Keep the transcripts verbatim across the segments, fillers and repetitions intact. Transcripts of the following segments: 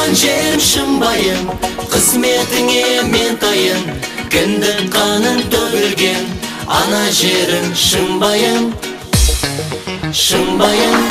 Туған жерім шымбайым, қызметіңе мен тайын, кіндік қаның төгілген ана жерім шымбайым, шымбайым.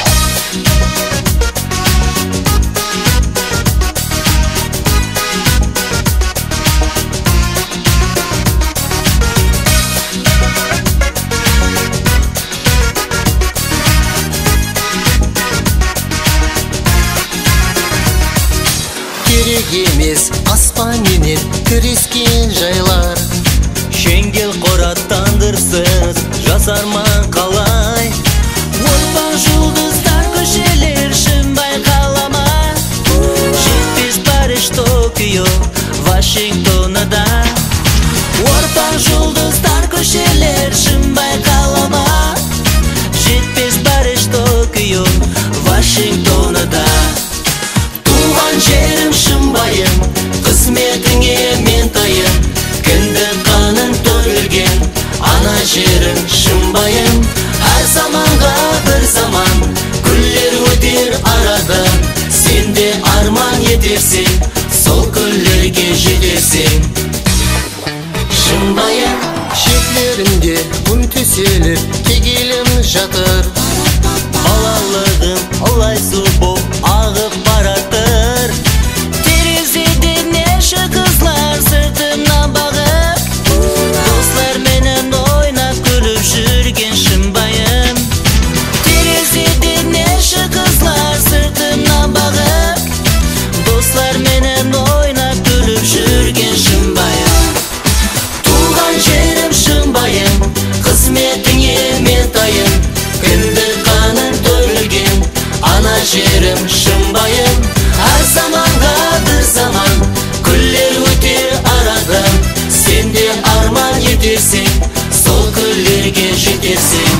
Керек емес аспанменен тірескен жайлар, Шеңгел қораттандырсыз жасарман қалай. Отпан жұлдыздар көшелер шымбай қалама. Жетпес Париж, Токио, Вашингтонада. Отпан жұлдыздар көшелер шымбай қалама. Жетпес Париж, Токио, Вашингтонада. Туған жерім шымбайым, қызметіңе мен тайын, кіндік қаның төгілген ана жерім шымбайым. Әр заманға бір заман, күллер өтер арадан, сен де арман етерсің, сол күллерге жетерсің, шымбайым. Шетлерінде құм төселіп кегелім жатыр, Балалығым олай су боп ағып баратыр. Терезеден неше қызлар сыртымнан бағып, Достар менен ойнап күліп жүрген шымбайым. терезеден неше қызлар сыртымнан бағып, Достар менен ойнап күліп жүрген шымбайым. туған жерім шымбайым, қызметіңе мен тайын, кіндік қаның төгілген ана жерім шымбайым. Әр заманға бір заман, күллер өтер арадан, сен де арман етерсің, сол күллерге жетерсің,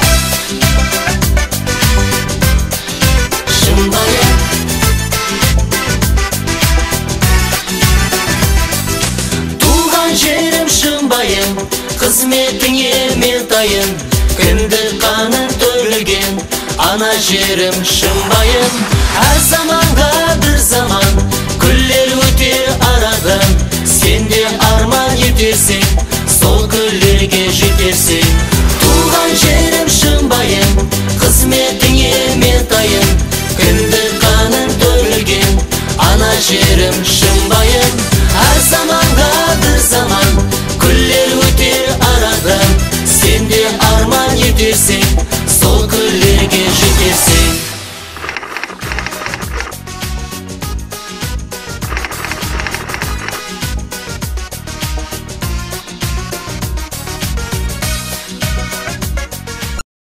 шымбайым. Туған жерім шымбайым, қызметіңе мен тайын, кіндік қаның төгілген ана жерім шымбайым. Әр заман